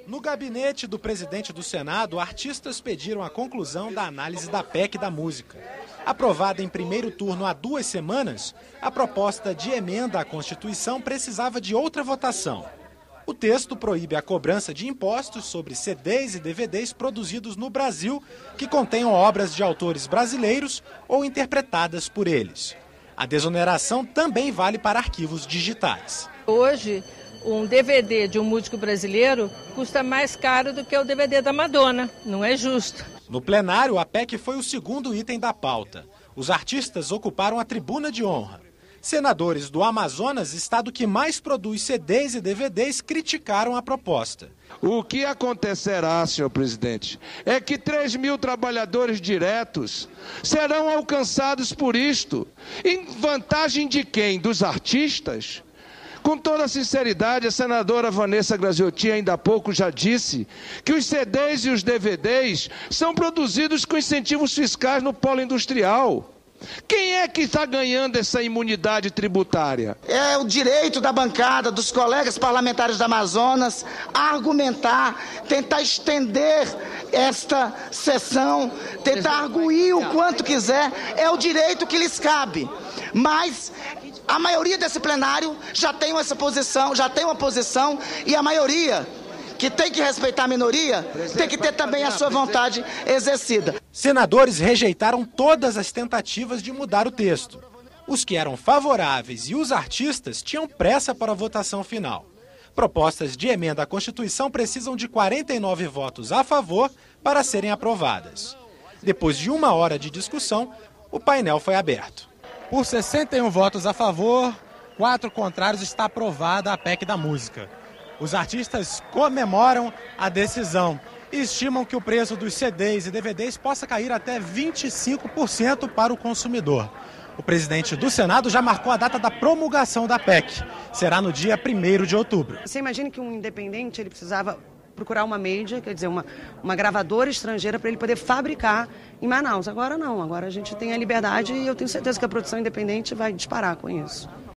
No gabinete do presidente do Senado, artistas pediram a conclusão da análise da PEC da música. Aprovada em primeiro turno há 2 semanas, a proposta de emenda à Constituição precisava de outra votação. O texto proíbe a cobrança de impostos sobre CDs e DVDs produzidos no Brasil que contenham obras de autores brasileiros ou interpretadas por eles. A desoneração também vale para arquivos digitais. Hoje, um DVD de um músico brasileiro custa mais caro do que o DVD da Madonna. Não é justo. No plenário, a PEC foi o segundo item da pauta. Os artistas ocuparam a tribuna de honra. Senadores do Amazonas, estado que mais produz CDs e DVDs, criticaram a proposta. O que acontecerá, senhor presidente, é que 3 mil trabalhadores diretos serão alcançados por isto. Em vantagem de quem? Dos artistas? Com toda sinceridade, a senadora Vanessa Graziotti ainda há pouco já disse que os CDs e os DVDs são produzidos com incentivos fiscais no polo industrial. Quem é que está ganhando essa imunidade tributária? É o direito da bancada, dos colegas parlamentares da Amazonas, a argumentar, tentar estender esta sessão, tentar arguir o quanto quiser, é o direito que lhes cabe. Mas a maioria desse plenário já tem essa posição, já tem uma posição, e a maioria que tem que respeitar a minoria, tem que ter também a sua vontade exercida. Senadores rejeitaram todas as tentativas de mudar o texto. Os que eram favoráveis e os artistas tinham pressa para a votação final. Propostas de emenda à Constituição precisam de 49 votos a favor para serem aprovadas. Depois de 1 hora de discussão, o painel foi aberto. Por 61 votos a favor, 4 contrários, está aprovada a PEC da música. Os artistas comemoram a decisão e estimam que o preço dos CDs e DVDs possa cair até 25% para o consumidor. O presidente do Senado já marcou a data da promulgação da PEC. Será no dia 1º de outubro. Você imagina que um independente ele precisava procurar uma major, quer dizer, uma gravadora estrangeira para ele poder fabricar em Manaus. Agora não, agora a gente tem a liberdade e eu tenho certeza que a produção independente vai disparar com isso.